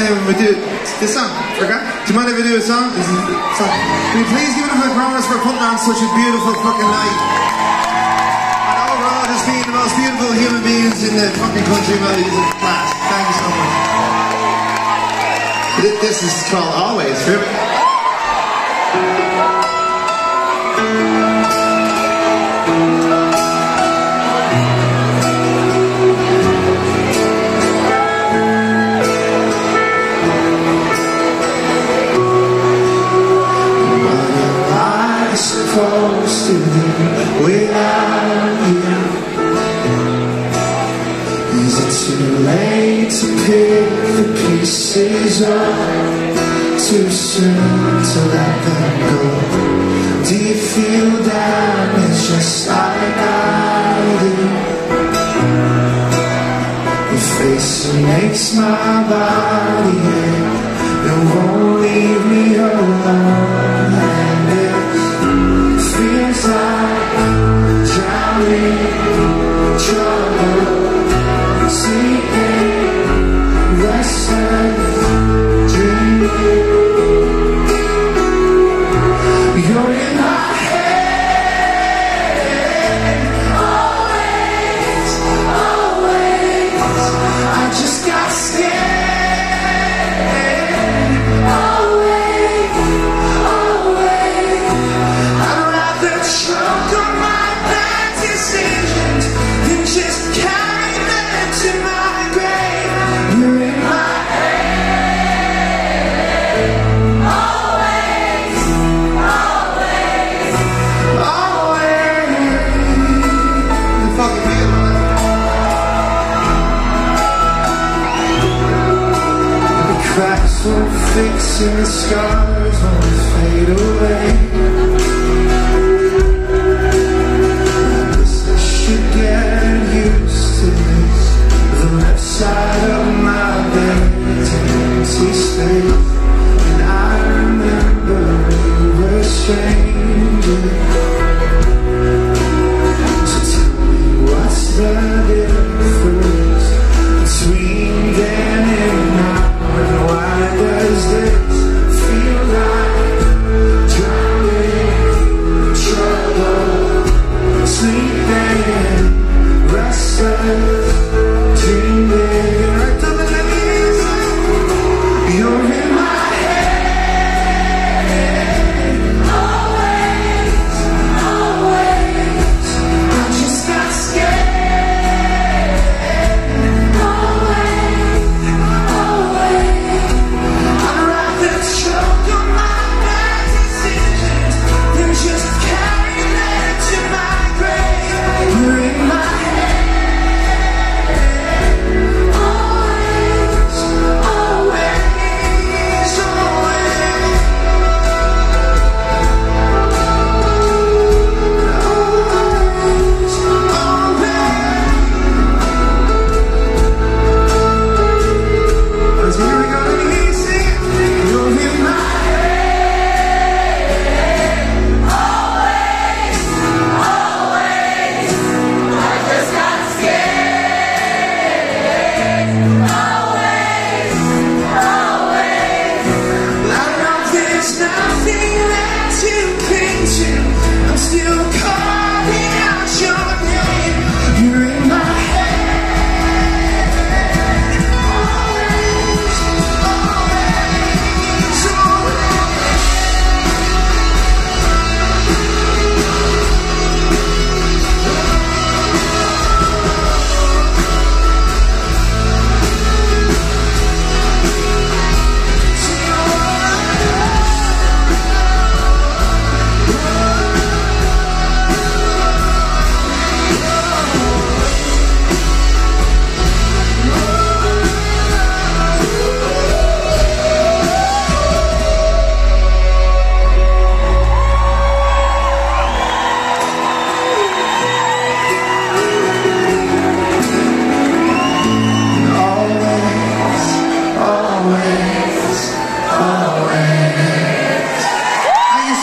if we do this song? Okay? Do you mind if we do a song? Can you please give it up for the chorus for putting on such a beautiful fucking night? And overall, just being the most beautiful human beings in the fucking country, man. It's a class. Thank you so much. This is called Always. Here we go. Supposed to live without you? Is it too late to pick the pieces up? Too soon to let them go? Do you feel damaged just like I do? Your face makes my body ache. It won't leave me alone, and it feels like drowning, trouble, sleeping, restless, dreaming. You're in my head, always, always. I just got scared. Cracks won't fix and the scars won't fade away. I guess I should get used to this. The left side of my bed's an empty space.